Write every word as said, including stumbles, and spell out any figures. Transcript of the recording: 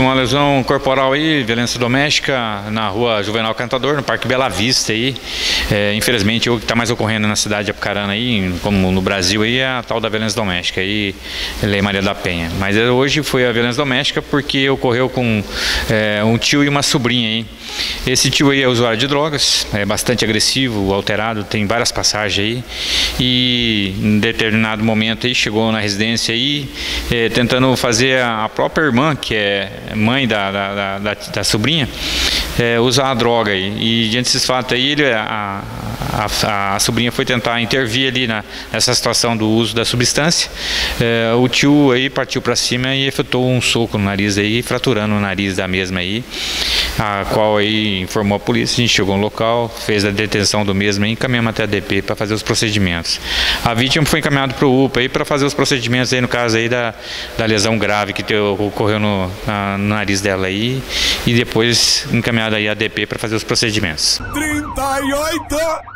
Uma lesão corporal aí, violência doméstica na rua Juvenal Cantador, no Parque Bela Vista aí. É, infelizmente o que está mais ocorrendo na cidade de Apucarana aí, como no Brasil aí, é a tal da violência doméstica aí, Lei Maria da Penha. Mas hoje foi a violência doméstica porque ocorreu com é, um tio e uma sobrinha aí. Esse tio aí é usuário de drogas, é bastante agressivo, alterado, tem várias passagens aí. E em determinado momento aí chegou na residência aí, é, tentando fazer a própria irmã, que é mãe da, da, da, da sobrinha, é, usar a droga aí. E diante desses fatos aí, ele, a, a, a sobrinha foi tentar intervir ali na, nessa situação do uso da substância. É, o tio aí partiu para cima e efetuou um soco no nariz aí, fraturando o nariz da mesma aí, a qual aí informou a polícia. A gente chegou no local, fez a detenção do mesmo e encaminhamos até a D P para fazer os procedimentos. A vítima foi encaminhada para o U P A aí para fazer os procedimentos aí no caso aí da, da lesão grave que teu, ocorreu no, na, no nariz dela aí, e depois encaminhada aí a D P para fazer os procedimentos. trinta e oito